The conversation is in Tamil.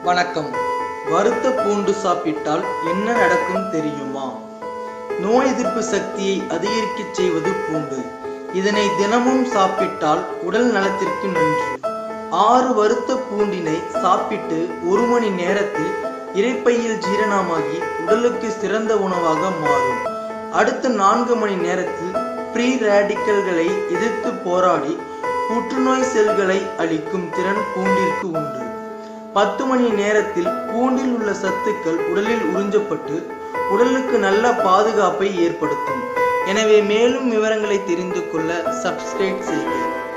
வணக்கம். வறுத்த பூண்டு சாப்பிட்டால் என்ன நடக்கும் தெரியுமா? நோய் எதிர்ப்பு சக்தியை அதிகரிக்கச் செய்வது பூண்டு. இதனை தினமும் சாப்பிட்டால் உடல் நலத்திற்கு நன்று. 6 வறுத்த பூண்டினை சாப்பிட்டு 1 மணி நேரத்தில் இரைப்பையில் ஜீரணமாகி உடலுக்கு சிறந்த உணவாக மாறும். அடுத்த 4 மணி நேரத்தில் ஃப்ரீ ரேடிக்கல்களை எதிர்த்து போராடி புற்றுநோய் செல்களை அழிக்கும் திறன் பூண்டிற்கு உண்டு. 10 மணி நேரத்தில் பூண்டில் உள்ள சத்துக்கள் உடலில் உறிஞ்சப்பட்டு உடலுக்கு நல்ல பாதுகாப்பை ஏற்படுத்தும். எனவே மேலும் விவரங்களை தெரிந்து கொள்ள சப்ஸ்கிரைப் செய்க.